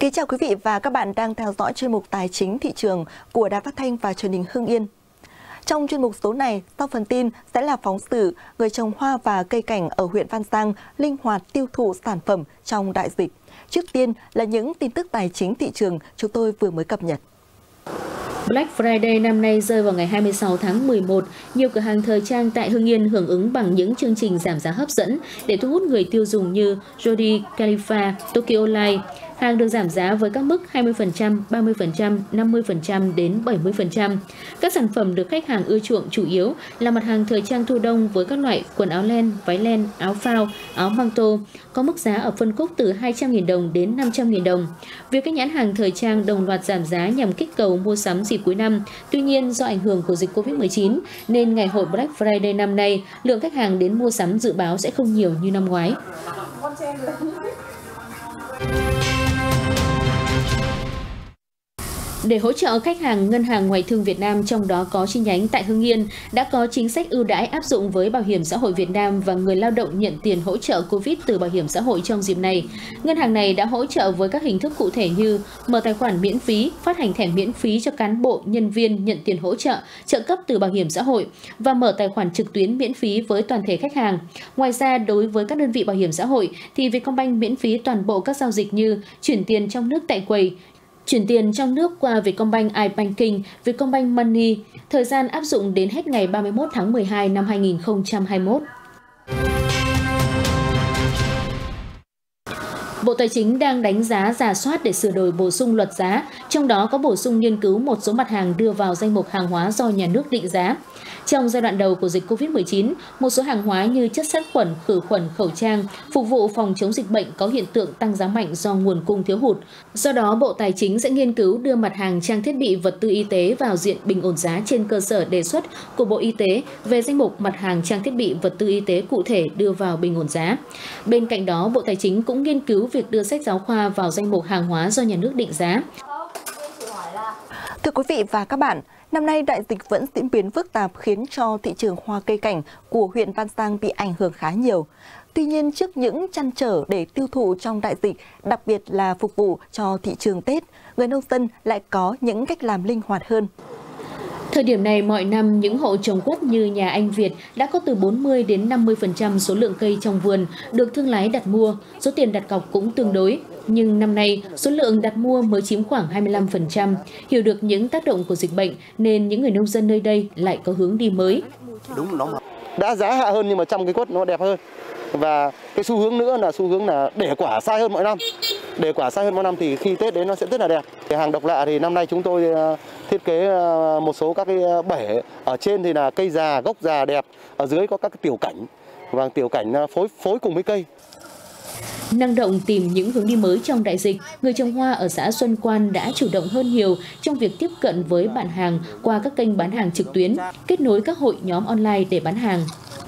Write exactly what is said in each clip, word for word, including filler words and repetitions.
Kính chào quý vị và các bạn đang theo dõi chuyên mục Tài chính thị trường của Đài Phát thanh và Truyền hình Hưng Yên. Trong chuyên mục số này, sau phần tin sẽ là phóng sự người trồng hoa và cây cảnh ở huyện Văn Giang linh hoạt tiêu thụ sản phẩm trong đại dịch. Trước tiên là những tin tức tài chính thị trường chúng tôi vừa mới cập nhật. Black Friday năm nay rơi vào ngày hai mươi sáu tháng mười một. Nhiều cửa hàng thời trang tại Hưng Yên hưởng ứng bằng những chương trình giảm giá hấp dẫn để thu hút người tiêu dùng như Jody, Khalifa, Tokyo Light. Hàng được giảm giá với các mức hai mươi phần trăm, ba mươi phần trăm, năm mươi phần trăm đến bảy mươi phần trăm. Các sản phẩm được khách hàng ưa chuộng chủ yếu là mặt hàng thời trang thu đông với các loại quần áo len, váy len, áo phao, áo măng tô, có mức giá ở phân khúc từ hai trăm nghìn đồng đến năm trăm nghìn đồng. Việc các nhãn hàng thời trang đồng loạt giảm giá nhằm kích cầu mua sắm dịp cuối năm. Tuy nhiên, do ảnh hưởng của dịch Covid mười chín nên ngày hội Black Friday năm nay, lượng khách hàng đến mua sắm dự báo sẽ không nhiều như năm ngoái. Để hỗ trợ khách hàng, Ngân hàng Ngoại thương Việt Nam, trong đó có chi nhánh tại Hưng Yên, đã có chính sách ưu đãi áp dụng với Bảo hiểm xã hội Việt Nam và người lao động nhận tiền hỗ trợ Covid từ Bảo hiểm xã hội trong dịp này. Ngân hàng này đã hỗ trợ với các hình thức cụ thể như mở tài khoản miễn phí, phát hành thẻ miễn phí cho cán bộ, nhân viên nhận tiền hỗ trợ, trợ cấp từ Bảo hiểm xã hội và mở tài khoản trực tuyến miễn phí với toàn thể khách hàng. Ngoài ra, đối với các đơn vị bảo hiểm xã hội thì Vietcombank miễn phí toàn bộ các giao dịch như chuyển tiền trong nước tại quầy, chuyển tiền trong nước qua Vietcombank iBanking, Vietcombank Money, thời gian áp dụng đến hết ngày ba mươi mốt tháng mười hai năm hai nghìn không trăm hai mươi mốt. Bộ Tài chính đang đánh giá rà soát để sửa đổi bổ sung luật giá, trong đó có bổ sung nghiên cứu một số mặt hàng đưa vào danh mục hàng hóa do nhà nước định giá. Trong giai đoạn đầu của dịch Covid mười chín, một số hàng hóa như chất sát khuẩn, khử khuẩn, khẩu trang, phục vụ phòng chống dịch bệnh có hiện tượng tăng giá mạnh do nguồn cung thiếu hụt. Do đó, Bộ Tài chính sẽ nghiên cứu đưa mặt hàng trang thiết bị vật tư y tế vào diện bình ổn giá trên cơ sở đề xuất của Bộ Y tế về danh mục mặt hàng trang thiết bị vật tư y tế cụ thể đưa vào bình ổn giá. Bên cạnh đó, Bộ Tài chính cũng nghiên cứu việc đưa sách giáo khoa vào danh mục hàng hóa do nhà nước định giá. Thưa quý vị và các bạn, năm nay đại dịch vẫn diễn biến phức tạp khiến cho thị trường hoa cây cảnh của huyện Văn Giang bị ảnh hưởng khá nhiều. Tuy nhiên, trước những trăn trở để tiêu thụ trong đại dịch, đặc biệt là phục vụ cho thị trường Tết, người nông dân lại có những cách làm linh hoạt hơn. Thời điểm này, mọi năm, những hộ trồng quất như nhà anh Việt đã có từ bốn mươi đến năm mươi phần trăm số lượng cây trong vườn được thương lái đặt mua, số tiền đặt cọc cũng tương đối. Nhưng năm nay, số lượng đặt mua mới chiếm khoảng hai mươi lăm phần trăm. Hiểu được những tác động của dịch bệnh nên những người nông dân nơi đây lại có hướng đi mới. Đúng, nó đã giá hạ hơn nhưng mà trong cái quất nó đẹp hơn. Và cái xu hướng nữa là xu hướng là để quả sai hơn mọi năm. Để quả sai hơn mỗi năm thì khi Tết đến nó sẽ rất là đẹp. Cái hàng độc lạ thì năm nay chúng tôi thiết kế một số các cái bể, ở trên thì là cây già, gốc già đẹp, ở dưới có các cái tiểu cảnh và tiểu cảnh phối phối cùng với cây. Năng động tìm những hướng đi mới trong đại dịch, người trồng hoa ở xã Xuân Quan đã chủ động hơn nhiều trong việc tiếp cận với bạn hàng qua các kênh bán hàng trực tuyến, kết nối các hội nhóm online để bán hàng.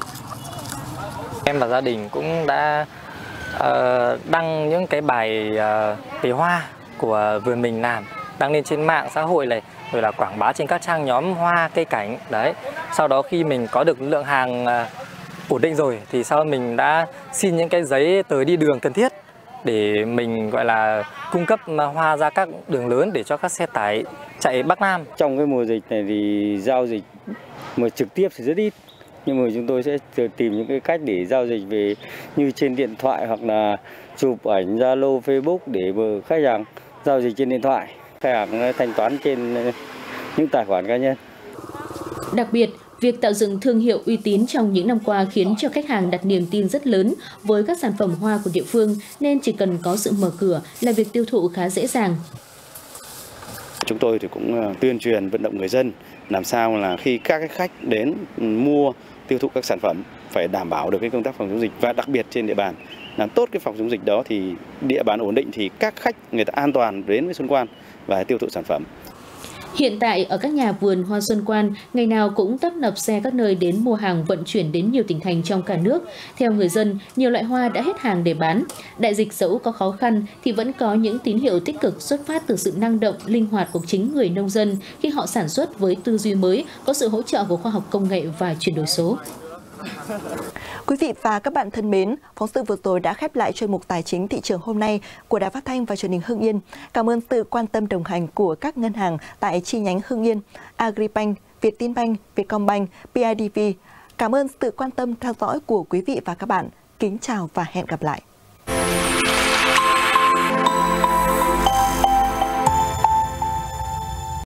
Em và gia đình cũng đã uh, đăng những cái bài uh, về hoa của vườn mình làm, đăng lên trên mạng xã hội này, rồi là quảng bá trên các trang nhóm hoa cây cảnh đấy. Sau đó khi mình có được lượng hàng uh, ổn định rồi thì sau mình đã xin những cái giấy tờ đi đường cần thiết để mình gọi là cung cấp hoa ra các đường lớn để cho các xe tải chạy Bắc Nam. Trong cái mùa dịch này thì giao dịch mà trực tiếp thì rất ít. Nhưng mà chúng tôi sẽ tìm những cái cách để giao dịch về như trên điện thoại hoặc là chụp ảnh Zalo, Facebook để khách hàng giao dịch trên điện thoại, khách hàng thanh toán trên những tài khoản cá nhân. Đặc biệt, việc tạo dựng thương hiệu uy tín trong những năm qua khiến cho khách hàng đặt niềm tin rất lớn với các sản phẩm hoa của địa phương nên chỉ cần có sự mở cửa là việc tiêu thụ khá dễ dàng. Chúng tôi thì cũng tuyên truyền vận động người dân làm sao là khi các cái khách đến mua tiêu thụ các sản phẩm phải đảm bảo được cái công tác phòng chống dịch, và đặc biệt trên địa bàn làm tốt cái phòng chống dịch đó thì địa bàn ổn định thì các khách người ta an toàn đến với Xuân Quan và tiêu thụ sản phẩm. Hiện tại ở các nhà vườn hoa Xuân Quan, ngày nào cũng tấp nập xe các nơi đến mua hàng vận chuyển đến nhiều tỉnh thành trong cả nước. Theo người dân, nhiều loại hoa đã hết hàng để bán. Đại dịch dẫu có khó khăn thì vẫn có những tín hiệu tích cực xuất phát từ sự năng động, linh hoạt của chính người nông dân khi họ sản xuất với tư duy mới, có sự hỗ trợ của khoa học công nghệ và chuyển đổi số. Quý vị và các bạn thân mến, phóng sự vừa rồi đã khép lại chuyên mục Tài chính thị trường hôm nay của Đài Phát thanh và Truyền hình Hưng Yên. Cảm ơn sự quan tâm đồng hành của các ngân hàng tại chi nhánh Hưng Yên, Agribank, Vietinbank, Vietcombank, bê i đê vê. Cảm ơn sự quan tâm theo dõi của quý vị và các bạn. Kính chào và hẹn gặp lại.